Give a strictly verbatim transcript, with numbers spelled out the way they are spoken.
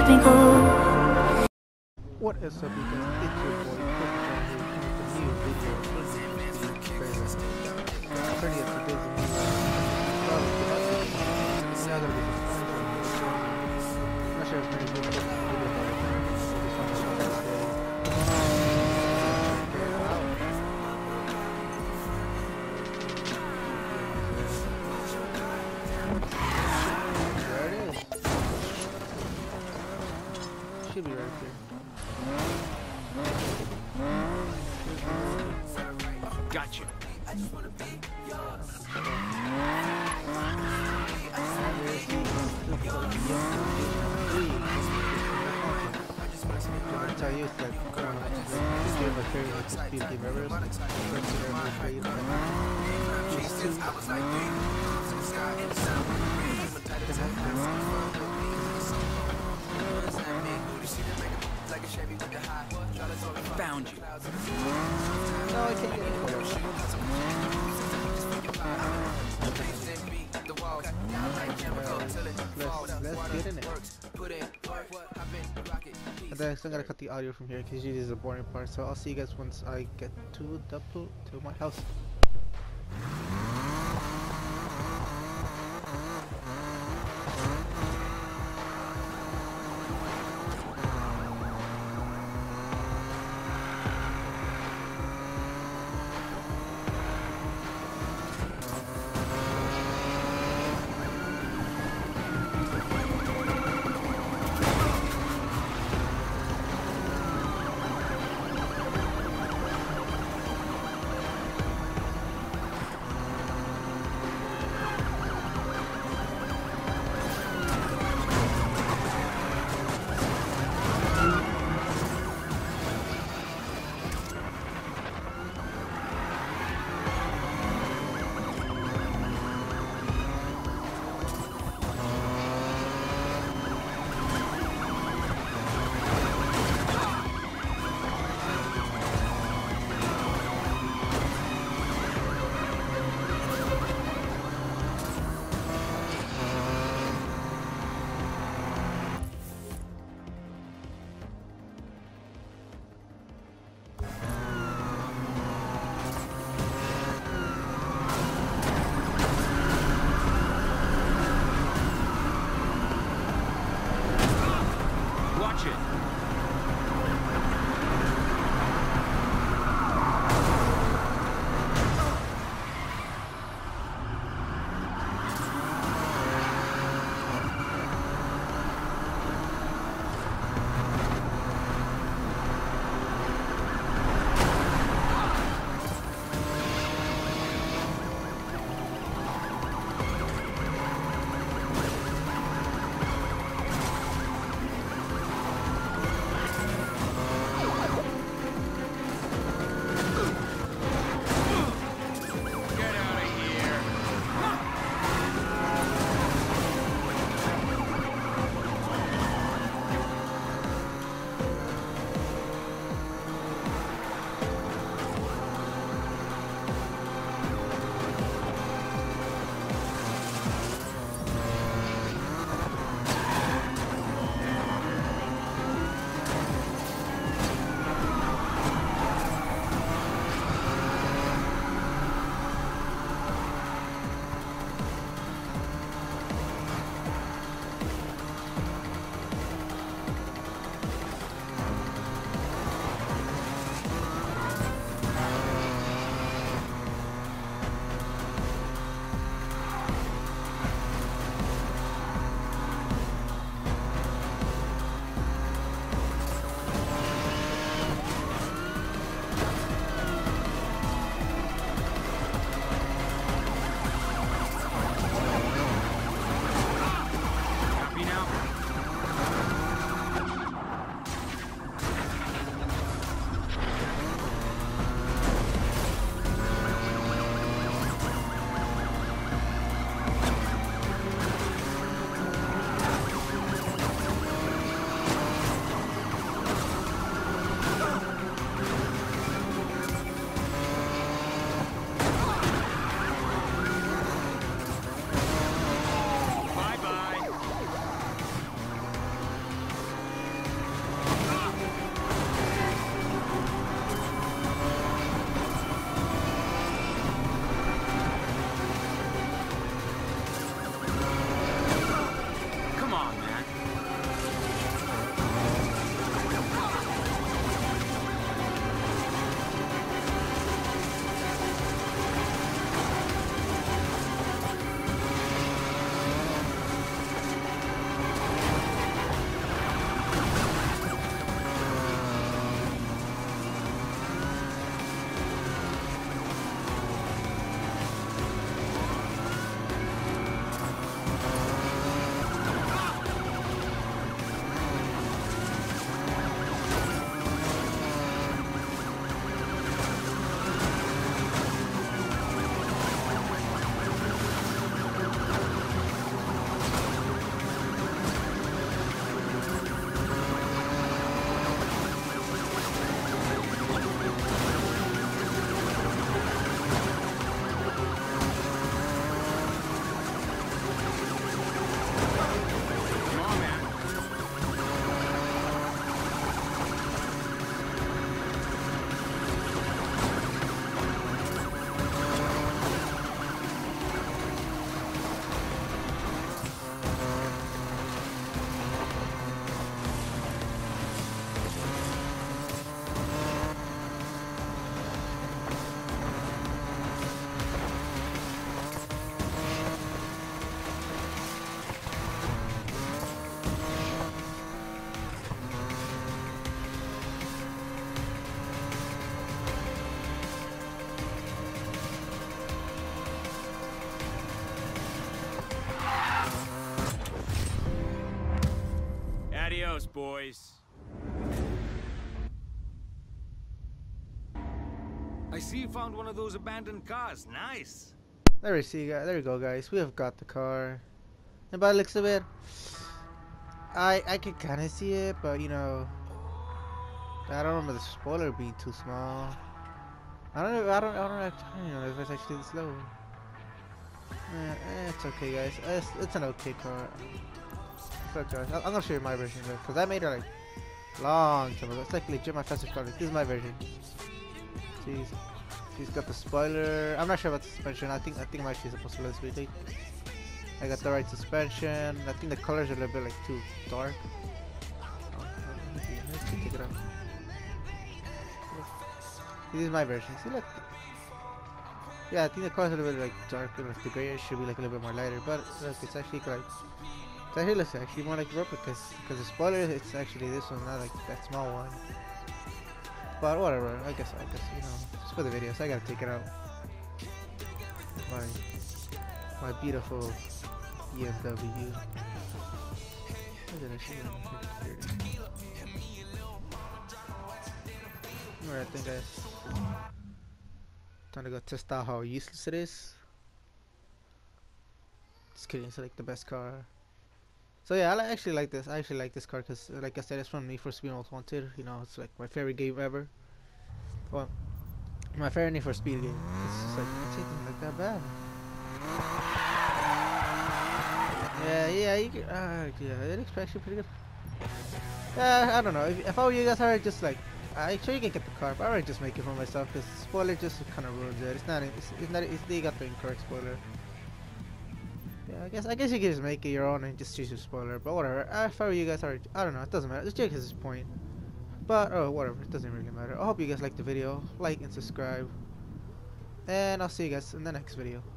been cool. What is up, you guys? It's your boy, Chris, here with a new video. thirtieth of this new probably it's not gonna be I'm not sure if many people video about it. I just wanted to check it out. There it is. Should be right there. Got you. I tell you, it's like um, this game my favorite like speed game ever. First game ever played. These two. Found you. No, I can't get it. Let's, let's get in it. And then I'm still gonna cut the audio from here because usually is the boring part. So I'll see you guys once I get to the to my house. house, boys. I see you found one of those abandoned cars. Nice. There we see, guys. There we go, guys. We have got the car. And by the looks of it, I I can kind of see it, but you know, I don't remember the spoiler being too small. I don't know. I don't. I don't know. I don't know if it's actually this low. Eh, eh, it's okay, guys. It's, it's an okay car. It's okay. I'm gonna show you my version because I made it like long time ago. It's like legit my fastest car. This is my version. See, she's got the spoiler. I'm not sure about the suspension. I think I think I'm actually supposed to let this be. I got the right suspension. I think the colors are a little bit like too dark. Oh, let's see. Let's see, take it out. This is my version. See, look. Yeah, I think the colors are a little bit like darker. Like the gray should be like a little bit more lighter. But look, it's actually like it's actually looks actually more like replicas because the spoiler it's actually this one, not like that small one. But whatever. I guess I guess you know just for the video, so I gotta take it out. My my beautiful B M W. Alright, I think guys. Time to go test out how useless it is. Just kidding, it's like the best car. So yeah, I li actually like this. I actually like this car because, like I said, it's from Need for Speed Most Wanted. You know, it's like my favorite game ever. Well, my favorite Need for Speed game. It's just like it's even like that bad. Yeah, yeah, you can, uh, yeah, it looks actually pretty good. Yeah, I don't know. If, if I were you guys, I would just like. I sure you can get the car, but I would just make it for myself because spoiler just kind of ruins it. It's not. It's, it's not. It's, they got the incorrect spoiler. Yeah, I guess. I guess you can just make it your own and just choose your spoiler. But whatever. Uh, if I were you guys, I, would, I don't know. It doesn't matter. It's just his point. But oh, whatever. It doesn't really matter. I hope you guys liked the video. Like and subscribe. And I'll see you guys in the next video.